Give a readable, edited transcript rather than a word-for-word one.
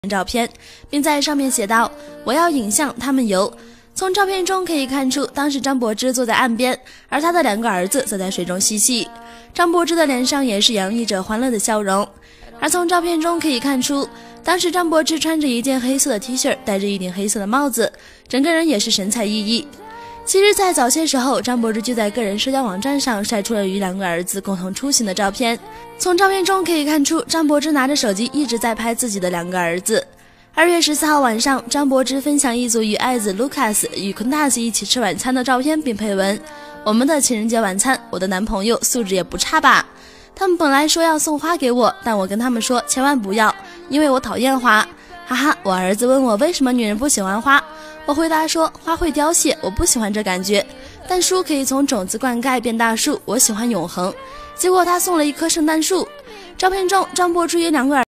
照片，并在上面写道：“我要影像他们游。”从照片中可以看出，当时张柏芝坐在岸边，而他的2个儿子则在水中嬉戏。张柏芝的脸上也是洋溢着欢乐的笑容。而从照片中可以看出，当时张柏芝穿着一件黑色的 T 恤，戴着一顶黑色的帽子，整个人也是神采奕奕。其实，在早些时候，张柏芝就在个人社交网站上晒出了与2个儿子共同出行的照片。从照片中可以看出，张柏芝拿着手机一直在拍自己的2个儿子。2月14号晚上，张柏芝分享一组与爱子 Lucas 与 Kundas 一起吃晚餐的照片，并配文：“我们的情人节晚餐，我的男朋友素质也不差吧？他们本来说要送花给我，但我跟他们说千万不要，因为我讨厌花。哈哈，我儿子问我为什么女人不喜欢花，我回答说花会凋谢，我不喜欢这感觉，但树可以从种子灌溉变大树，我喜欢永恒。结果他送了一棵圣诞树。”照片中，张柏芝与2个儿